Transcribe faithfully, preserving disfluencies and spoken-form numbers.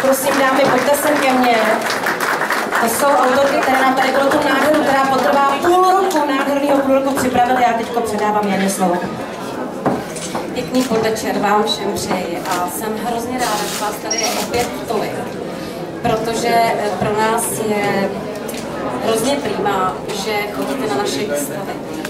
prosím dámy, pojďte sem ke mně. To jsou autorky, které nám tady bylo tu nádheru, která potrvá půl roku, nádherného půl roku připravili. Já teďko předávám Janě slovo. Pěkný podvečer vám všem přeji a jsem hrozně ráda, že vás tady je opět tolik, protože pro nás je hrozně prýmá, že chodíte na naše výstavy.